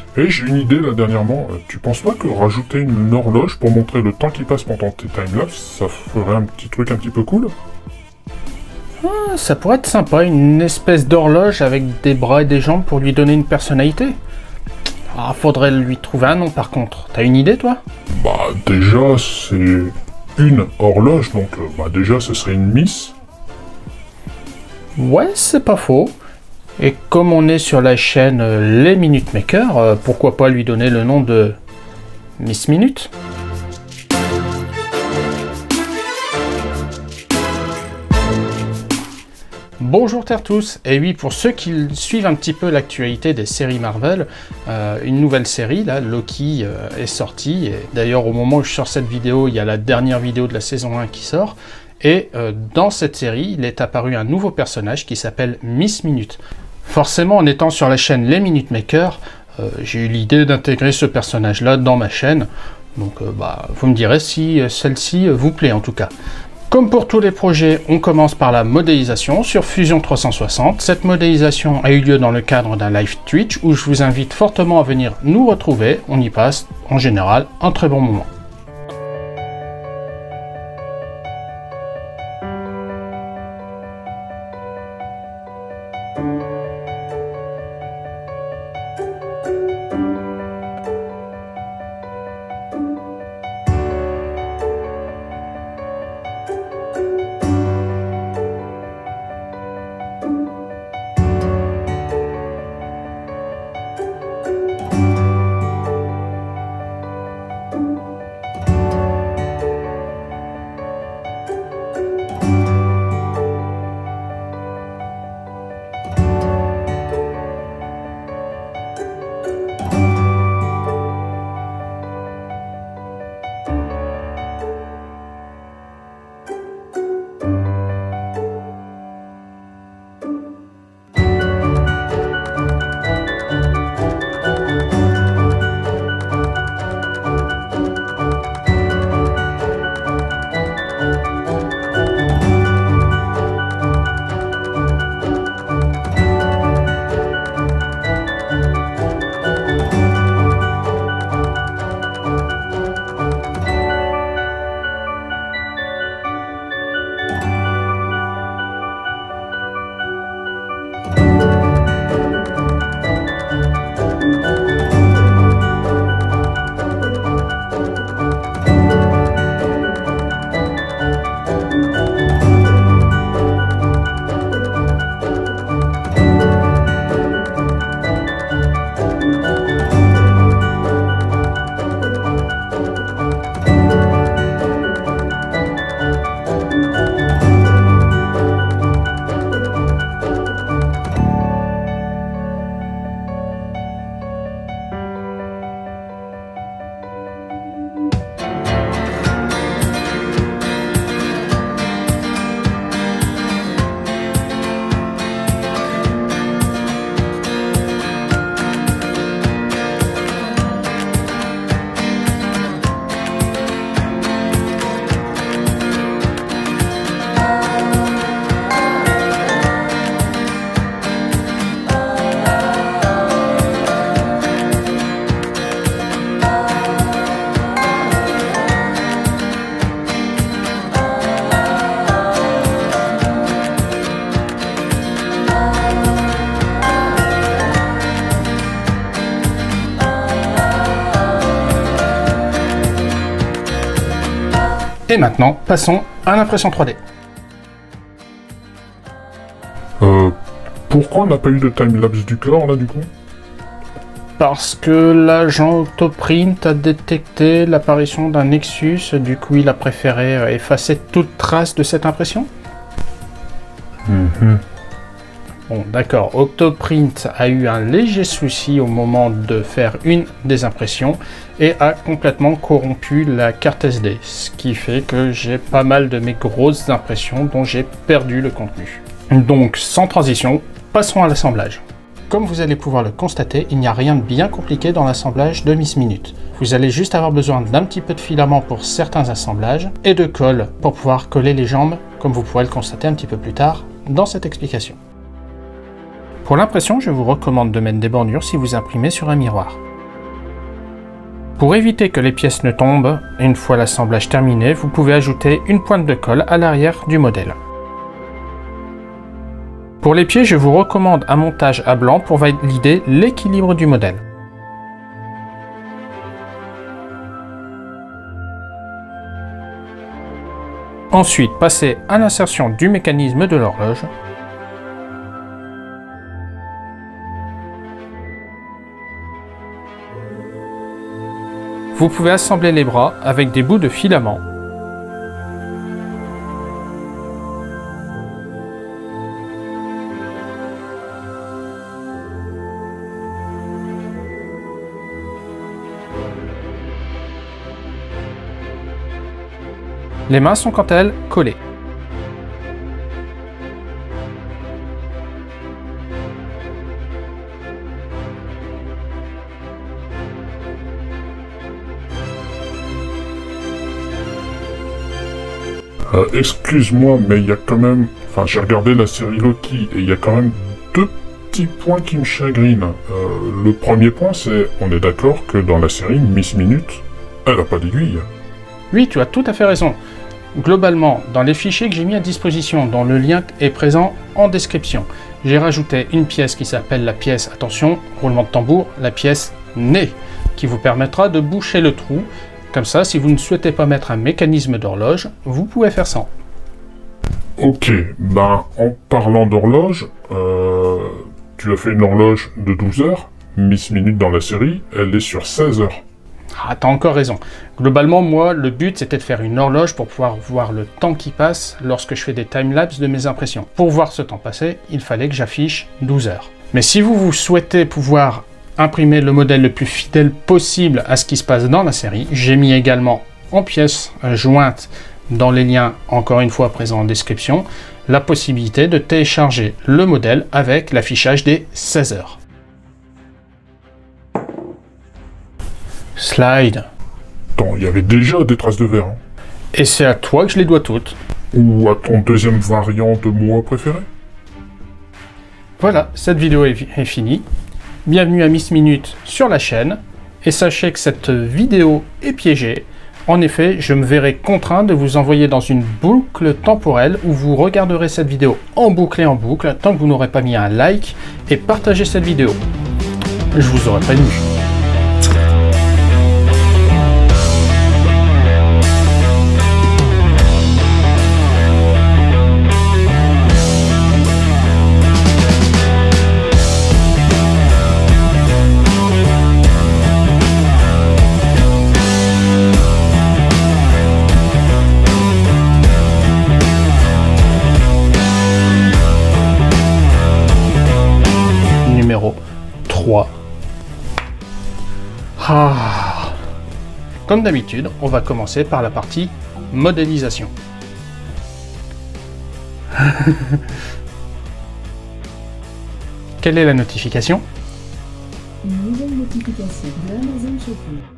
Et j'ai une idée là dernièrement, tu penses pas que rajouter une horloge pour montrer le temps qui passe pendant tes timelapse, ça ferait un petit truc un petit peu cool? Ah, ça pourrait être sympa, une espèce d'horloge avec des bras et des jambes pour lui donner une personnalité. Ah, faudrait lui trouver un nom par contre. T'as une idée toi? Bah déjà c'est une horloge, donc déjà ce serait une Miss. Ouais, c'est pas faux. Et comme on est sur la chaîne Les Minute Maker, pourquoi pas lui donner le nom de Miss Minute? Bonjour à tous, et oui, pour ceux qui suivent un petit peu l'actualité des séries Marvel, une nouvelle série, là, Loki, est sortie, et d'ailleurs au moment où je sors cette vidéo, il y a la dernière vidéo de la saison 1 qui sort, et dans cette série, il est apparu un nouveau personnage qui s'appelle Miss Minute. Forcément, en étant sur la chaîne Les Minute Maker, j'ai eu l'idée d'intégrer ce personnage-là dans ma chaîne, donc vous me direz si celle-ci vous plaît en tout cas. Comme pour tous les projets, on commence par la modélisation sur Fusion 360. Cette modélisation a eu lieu dans le cadre d'un live Twitch où je vous invite fortement à venir nous retrouver. On y passe, en général, un très bon moment. Et maintenant, passons à l'impression 3D. Pourquoi on n'a pas eu de timelapse du corps là du coup? Parce que l'agent Octoprint a détecté l'apparition d'un Nexus, du coup il a préféré effacer toute trace de cette impression. Bon, d'accord, Octoprint a eu un léger souci au moment de faire une des impressions et a complètement corrompu la carte SD, ce qui fait que j'ai pas mal de mes grosses impressions dont j'ai perdu le contenu. Donc, sans transition, passons à l'assemblage. Comme vous allez pouvoir le constater, il n'y a rien de bien compliqué dans l'assemblage de Miss Minute. Vous allez juste avoir besoin d'un petit peu de filament pour certains assemblages et de colle pour pouvoir coller les jambes, comme vous pourrez le constater un petit peu plus tard dans cette explication. Pour l'impression, je vous recommande de mettre des bordures si vous imprimez sur un miroir. Pour éviter que les pièces ne tombent, une fois l'assemblage terminé, vous pouvez ajouter une pointe de colle à l'arrière du modèle. Pour les pieds, je vous recommande un montage à blanc pour valider l'équilibre du modèle. Ensuite, passez à l'insertion du mécanisme de l'horloge. Vous pouvez assembler les bras avec des bouts de filament. Les mains sont quant à elles collées. Excuse-moi, mais il y a quand même... Enfin, j'ai regardé la série Loki, et il y a quand même deux petits points qui me chagrinent. Le premier point, c'est... On est d'accord que dans la série, Miss Minute, elle a pas d'aiguille. Oui, tu as tout à fait raison. Globalement, dans les fichiers que j'ai mis à disposition, dont le lien est présent en description, j'ai rajouté une pièce qui s'appelle la pièce, attention, roulement de tambour, la pièce nez, qui vous permettra de boucher le trou. Comme ça, si vous ne souhaitez pas mettre un mécanisme d'horloge, vous pouvez faire ça. Ok, ben, en parlant d'horloge, tu as fait une horloge de 12 heures. Miss Minute dans la série, elle est sur 16 heures. Ah, t'as encore raison. Globalement, moi, le but, c'était de faire une horloge pour pouvoir voir le temps qui passe lorsque je fais des timelapses de mes impressions. Pour voir ce temps passé, il fallait que j'affiche 12 heures. Mais si vous souhaitez pouvoir imprimer le modèle le plus fidèle possible à ce qui se passe dans la série, j'ai mis également en pièces jointes dans les liens, encore une fois présents en description, la possibilité de télécharger le modèle avec l'affichage des 16 heures. Slide. Attends, il y avait déjà des traces de verre. Hein. Et c'est à toi que je les dois toutes. Ou à ton deuxième variant de moi préféré. Voilà, cette vidéo est finie. Bienvenue à Miss Minute sur la chaîne. Et sachez que cette vidéo est piégée. En effet, je me verrai contraint de vous envoyer dans une boucle temporelle où vous regarderez cette vidéo en boucle et en boucle tant que vous n'aurez pas mis un like et partagé cette vidéo. Je vous aurais prévenu. Numéro 3. Comme d'habitude, on va commencer par la partie modélisation. Quelle est la notification? Une nouvelle notification de Amazon Shopping.